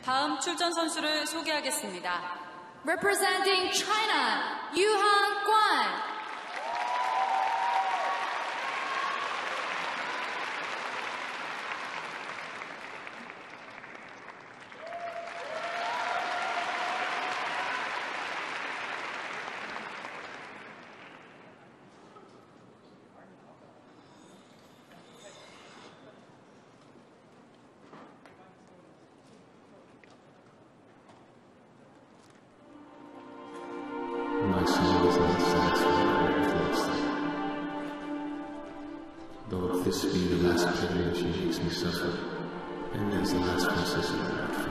다음 출전 선수를 소개하겠습니다. Representing China, Yuhan Guan. My soul is not satisfied with lost. Though if this be the last pleasure she makes me suffer, and there's the last princess of my life.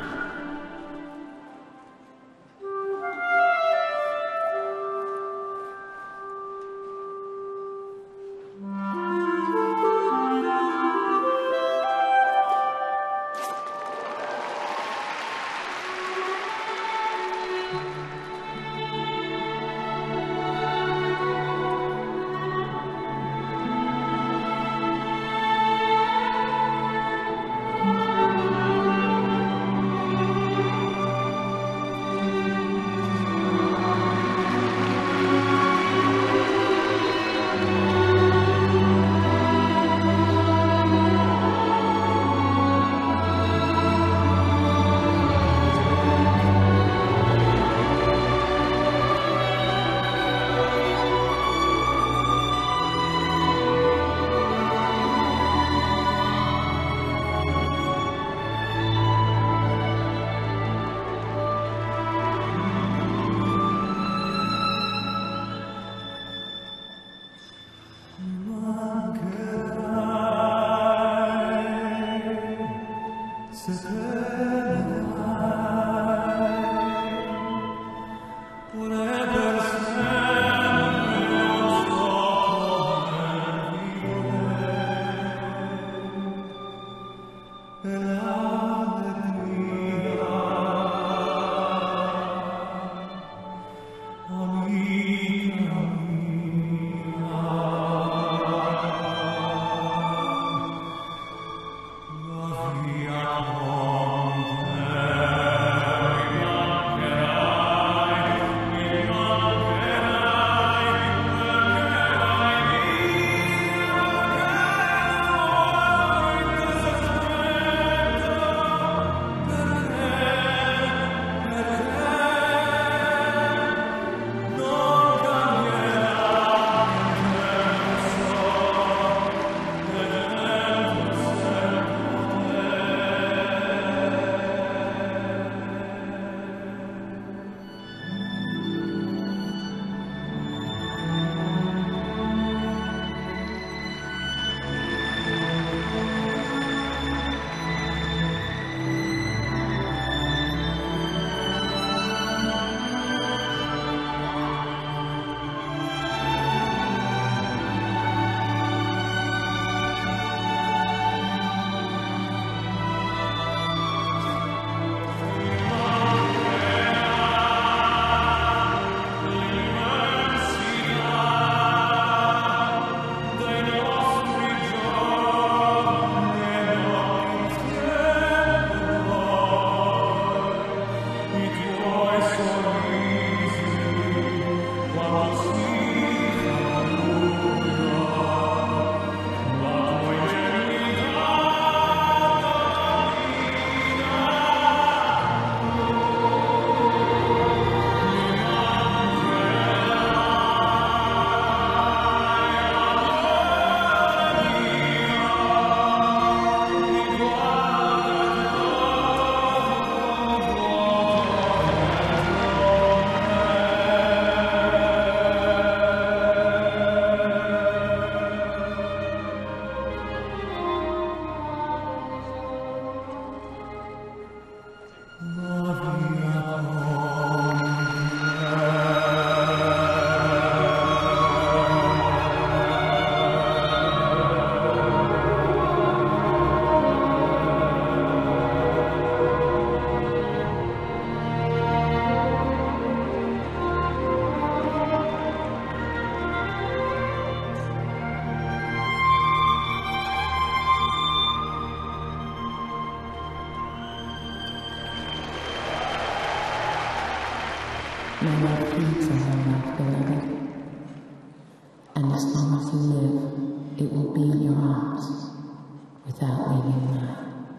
My love feeds on your mouth, beloved. And as long as you live, it will be in your arms, without leaving mine.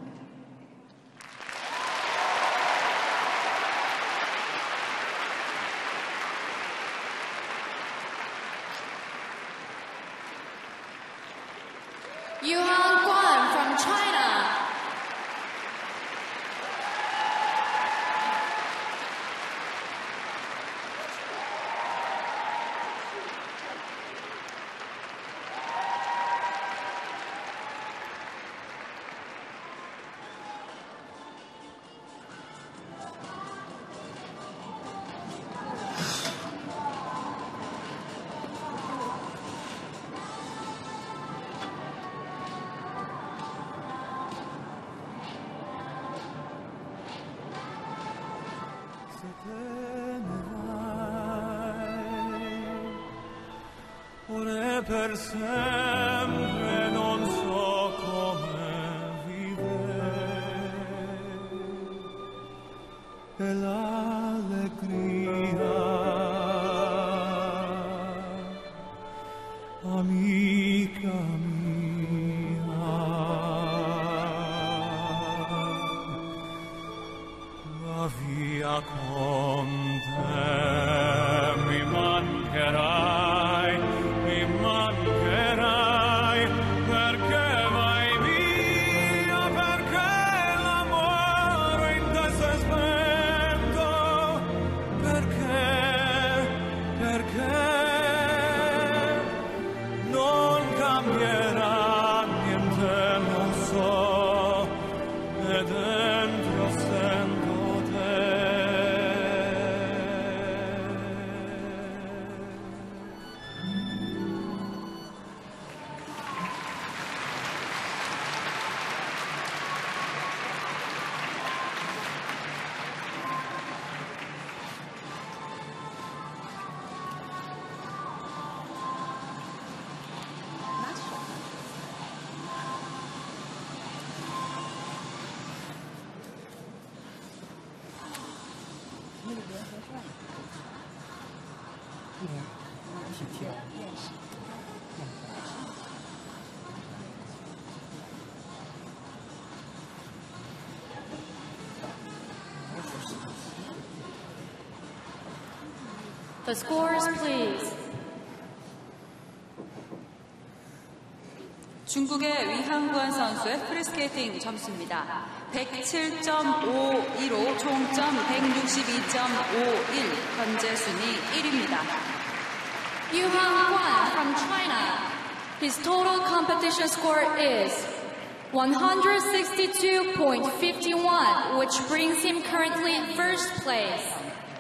Yuhan Guan from China. Per sempre non so come vivere e l'allegria, amica mia, va via con te, mi mancherai. Mi mancherai perché vai via, perché l'amore in te si è spento, perché non cambierà niente, non so, e dentro sento te. The scores, please. 중국의 위항구안 선수의 프리스케이팅 점수입니다. 107.52로 총점 162.51, 현재 순위 1위입니다. Yuhan Guan from China. His total competition score is 162.51, which brings him currently in first place.